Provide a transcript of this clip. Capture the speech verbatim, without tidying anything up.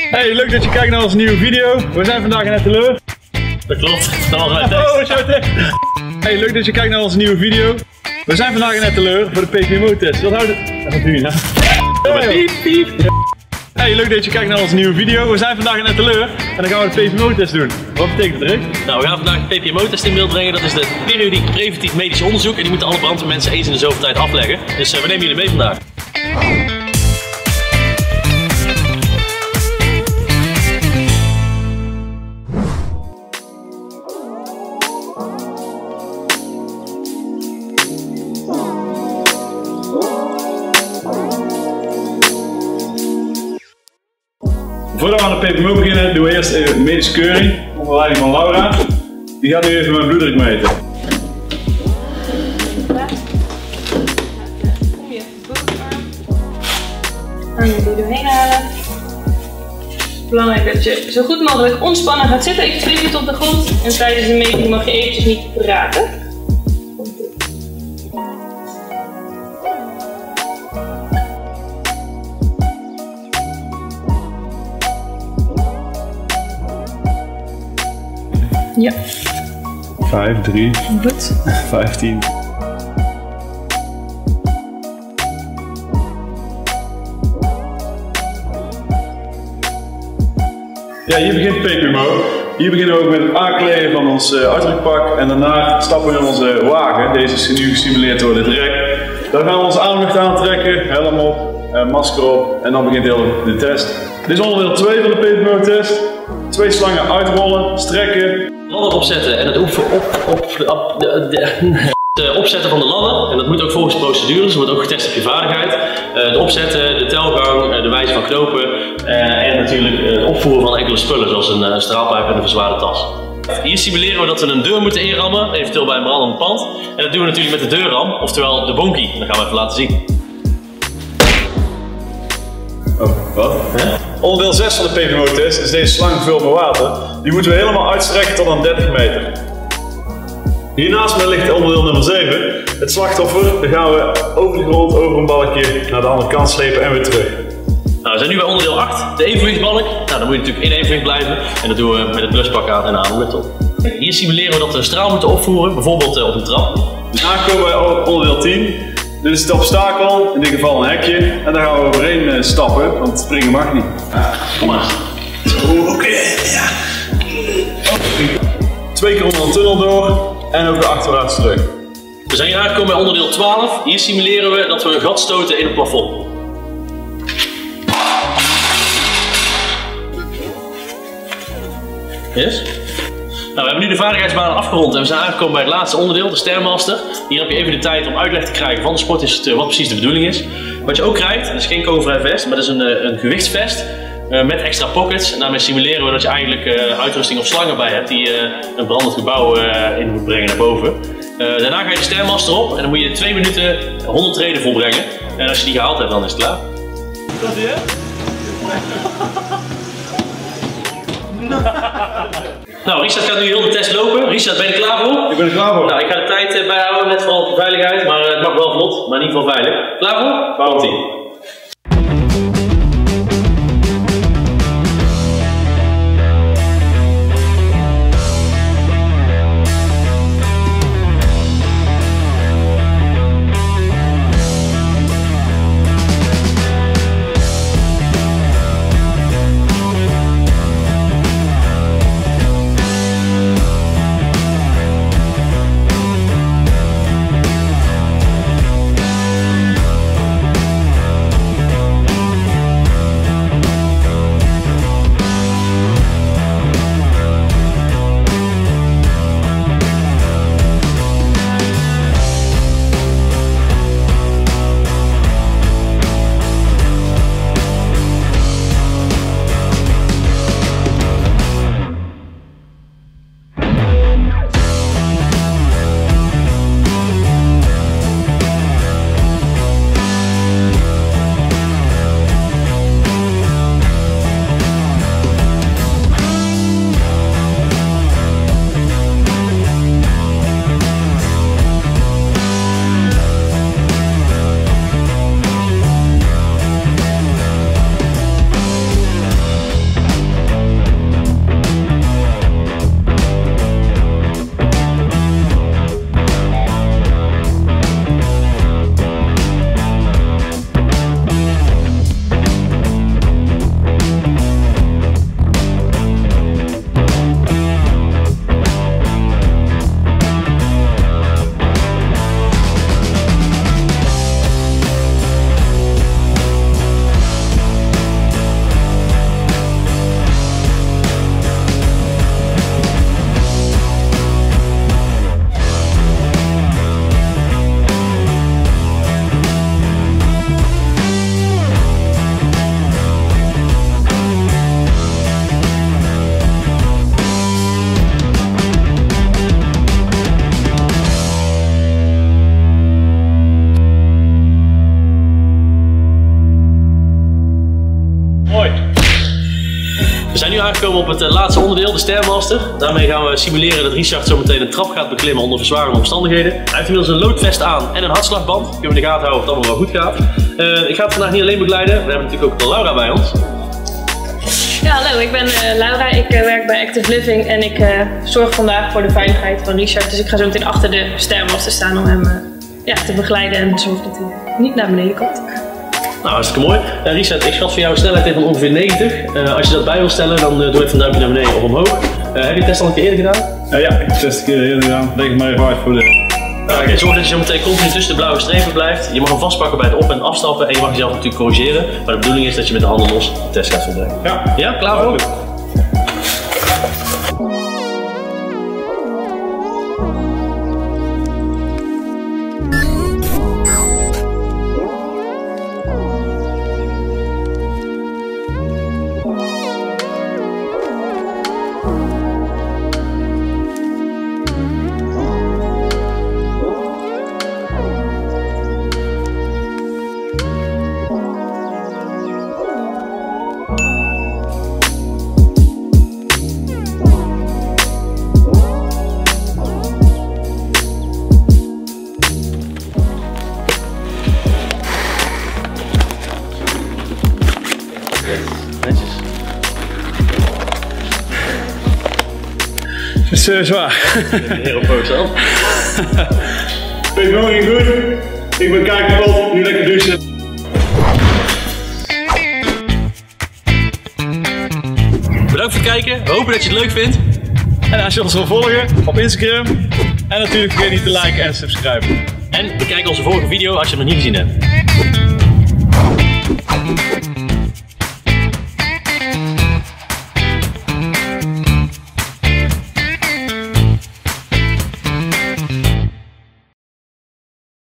Hey, leuk dat je kijkt naar onze nieuwe video. We zijn vandaag in Etteleur. Dat klopt, dat was mijn tekst. Oh, shout out. Hey, leuk dat je kijkt naar onze nieuwe video. We zijn vandaag in Etteleur voor de P P M O-test. Wat houdt het? Dat is nu, hè? Piep, piep. Hey, leuk dat je kijkt naar onze nieuwe video. We zijn vandaag in Etteleur en dan gaan we de P P M O-test doen. Wat betekent dat, Rick? Nou, we gaan vandaag de P P M O-test in beeld brengen. Dat is de periodiek preventief medisch onderzoek en die moeten alle brandweermensen eens in de zoveel tijd afleggen. Dus uh, we nemen jullie mee vandaag. Voordat we aan de P P M O beginnen, doen we eerst even een medische keuring onder leiding van Laura. Die gaat nu even mijn bloeddruk meten. Kom je bovenarm. Arm je er doorheen halen. Belangrijk dat je zo goed mogelijk ontspannen gaat zitten. Even twee minuten op de grond. En tijdens de meting mag je eventjes niet praten. Ja. vijf, drie, Goed. vijftien. Ja, hier begint P P M O. Hier beginnen we ook met het aankleden van ons uh, uiterlijkpak en daarna stappen we in onze wagen. Deze is nu gesimuleerd door dit rek. Dan gaan we onze aanlucht aantrekken, helm op, uh, masker op en dan begint heel de test. Dit is onderdeel twee van de P P M O-test. Twee slangen uitrollen, strekken. Ladder opzetten en het op, op, op, op de, de, de opzetten van de ladder. En dat moet ook volgens de procedures, dus wordt ook getest op je vaardigheid. Uh, de opzetten, de telgang, uh, de wijze van knopen uh, en natuurlijk uh, het opvoeren van enkele spullen zoals een uh, straalpijp en een verzwaarde tas. Hier simuleren we dat we een deur moeten inrammen, eventueel bij een brandend pand. En dat doen we natuurlijk met de deurram, oftewel de bonkie. Dat gaan we even laten zien. Oh, wat? Huh? Onderdeel zes van de P P M O-test is deze slang gevuld met water. Die moeten we helemaal uitstrekken tot aan dertig meter. Hiernaast me ligt onderdeel nummer zeven. Het slachtoffer. Dan gaan we over de grond, over een balkje, naar de andere kant slepen en weer terug. Nou, we zijn nu bij onderdeel acht, de evenwichtsbalk. Nou, dan moet je natuurlijk in evenwicht blijven. En dat doen we met het bluspak aan en aan met op. Hier simuleren we dat we een straal moeten opvoeren, bijvoorbeeld uh, op een trap. Daarna komen we bij onderdeel tien. Dit is het obstakel, in dit geval een hekje. En daar gaan we overheen uh, stappen, want springen mag niet. Ah, kom maar. Oké, okay, ja. Twee keer onder een tunnel door en ook weer achterwaarts terug. We zijn hier aangekomen bij onderdeel twaalf. Hier simuleren we dat we een gat stoten in het plafond. Yes? Nou, we hebben nu de vaardigheidsbanen afgerond en we zijn aangekomen bij het laatste onderdeel, de Stairmaster. Hier heb je even de tijd om uitleg te krijgen van de sportinstructeur wat precies de bedoeling is. Wat je ook krijgt, dat is geen kogelvrij vest, maar dat is een, een gewichtsvest uh, met extra pockets. En daarmee simuleren we dat je eigenlijk uh, uitrusting of slangen bij hebt die uh, een brandend gebouw uh, in moet brengen naar boven. Uh, daarna ga je de Stairmaster op en dan moet je twee minuten honderd treden volbrengen. En als je die gehaald hebt, dan is het klaar. Dat is het? Nou, Richard gaat nu heel de test lopen. Richard, ben je er klaar voor? Ik ben er klaar voor. Nou, ik ga de tijd bijhouden, net vooral voor veiligheid, maar het mag wel vlot, maar niet van veilig. Klaar voor? Komt-ie. zijn nu aangekomen op het uh, laatste onderdeel, de Stairmaster. Daarmee gaan we simuleren dat Richard zo meteen een trap gaat beklimmen onder verzwarende omstandigheden. Hij heeft inmiddels een loodvest aan en een hartslagband. Kunnen we in de gaten houden of het allemaal wel goed gaat. Uh, ik ga het vandaag niet alleen begeleiden, we hebben natuurlijk ook Laura bij ons. Ja, hallo, ik ben uh, Laura. Ik uh, werk bij Active Living en ik uh, zorg vandaag voor de veiligheid van Richard. Dus ik ga zo meteen achter de Stairmaster staan om hem uh, ja, te begeleiden en zorgen dat hij niet naar beneden komt. Nou, hartstikke mooi. Uh, Richard, ik schat voor jou een snelheid van ongeveer negentig. Uh, als je dat bij wil stellen, dan uh, doe even een duimpje naar beneden of omhoog. Uh, heb je de test al een keer eerder gedaan? Uh, ja, ik heb de test een keer eerder gedaan. Leg het maar even uit voor de... Uh, okay, zorg dat je zo meteen continu tussen de blauwe strepen blijft. Je mag hem vastpakken bij het op- en afstappen en je mag jezelf natuurlijk corrigeren. Maar de bedoeling is dat je met de handen los de test gaat volbrengen. Ja. Ja, klaar voor? Netjes. Het is uh, zwaar. Heel op hoog zelf. Vind ik nog niet goed. Ik ben kijk kapot, nu lekker douchen. Bedankt voor het kijken, we hopen dat je het leuk vindt. En als je ons wil volgen op Instagram. En natuurlijk vergeet niet te liken en subscriben. En bekijk onze vorige video als je hem nog niet gezien hebt.